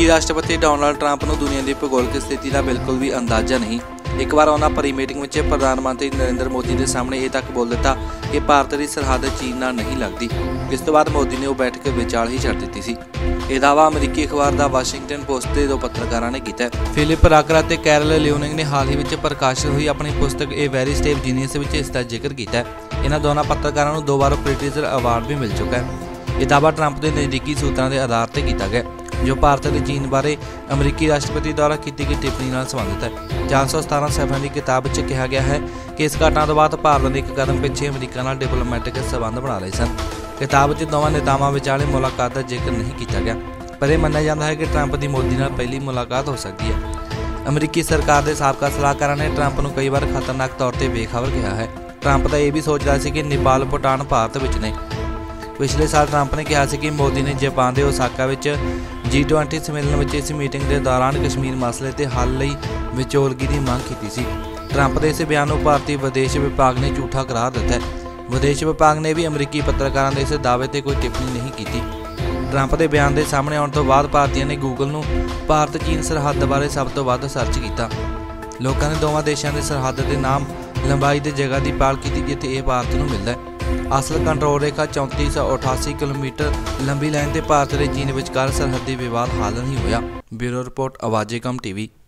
अमरीकी राष्ट्रपति Donald Trump ਨੂੰ दुनिया की भूगोलिक स्थिति का बिल्कुल भी अंदाजा नहीं। एक बार उन्होंने परी मीटिंग में प्रधानमंत्री नरेंद्र मोदी के सामने ये तक बोल दिता कि भारत की सरहद चीन नाल नहीं लगती। इस तो बाद मोदी ने वह बैठक विचाल ही छड्ड दित्ती सी। यह दावा अमरीकी अखबार द वाशिंगटन पोस्ट के दो पत्रकारों ने किया। फिलिप राकर और कैरल लियोनिंग ने हाल ही में प्रकाशित हुई अपनी पुस्तक ए वेरी स्टेप जीनियस में इसका जिक्र किया। इन्होंने दोनों पत्रकारों को 2 बार प्रिटिजर अवार्ड भी मिल चुका है। यह दावा ट्रंप के नज़दीकी सूत्रों के आधार पर किया गया, जो भारत के चीन बारे अमरीकी राष्ट्रपति द्वारा की गई टिप्पणी नाल संबंधित है। 417 सैफां की किताब में कहा गया है कि इस घटना तो बाद भारत ने एक कदम पिछे अमरीका नाल डिप्लोमैटिक संबंध बना लए सन। किताब में दोवां नेतावां विचाले मुलाकात का जिक्र नहीं किया गया, पर यह मन्निया जाता है कि ट्रंप की मोदी नाल पहली मुलाकात हो सकती है। अमरीकी सरकार के साबका सलाहकार ने ट्रंप को कई बार खतरनाक तौर पर बेखबर कहा है। ट्रंप तो यह भी सोच रहा है कि नेपाल भूटान भारत में ने। पिछले साल ट्रंप ने कहा कि मोदी ने जापान के ओसाका G20 सम्मेलन में इस मीटिंग के दौरान कश्मीर मसले के हल लई विचोलगी की मांग की सी। ट्रंप के इस बयान को भारतीय विदेश विभाग ने झूठा करार दिता है। विदेश विभाग ने भी अमरीकी पत्रकारों के इस दावे पर कोई टिप्पणी नहीं की। ट्रंप के बयान के सामने आने तो बाद भारतीयों ने गूगल को भारत चीन सरहद बारे सब तो वध सर्च किया। लोगों ने दोवां देशों के सरहद के नाम लंबाई की जगह की पाल की जिथे यह भारत को मिलता है। असल कंट्रोल रेखा 3488 किलोमीटर लंबी लाइन से भारत और चीन विचकार सरहदी विवाद हल नहीं होया। ब्यूरो रिपोर्ट आवाज़े कम TV।